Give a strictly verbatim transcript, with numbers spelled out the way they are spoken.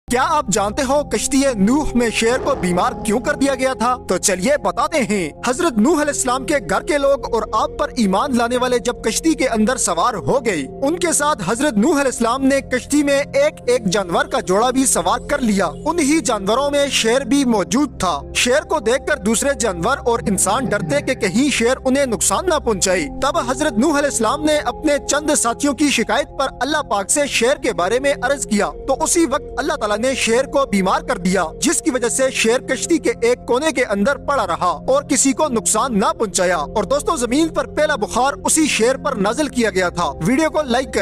क्या आप जानते हो कश्ती नूह में शेर को बीमार क्यों कर दिया गया था? तो चलिए बताते हैं। हजरत नूह अलैहिस्सलाम के घर के लोग और आप पर ईमान लाने वाले जब कश्ती के अंदर सवार हो गए, उनके साथ हजरत नूह अलैहिस्सलाम ने कश्ती में एक एक जानवर का जोड़ा भी सवार कर लिया। उन्हीं जानवरों में शेर भी मौजूद था। शेर को देखकर दूसरे जानवर और इंसान डरते कि कहीं शेर उन्हें नुकसान न पहुंचाए। तब हजरत नूह अलैहिस्सलाम ने अपने चंद साथियों की शिकायत पर अल्लाह पाक से शेर के बारे में अर्ज किया, तो उसी वक्त अल्लाह ताला ने शेर को बीमार कर दिया, जिसकी वजह से शेर कश्ती के एक कोने के अंदर पड़ा रहा और किसी को नुकसान न पहुंचाया। और दोस्तों, जमीन पर पहला बुखार उसी शेर पर नाजिल किया गया था। वीडियो को लाइक कर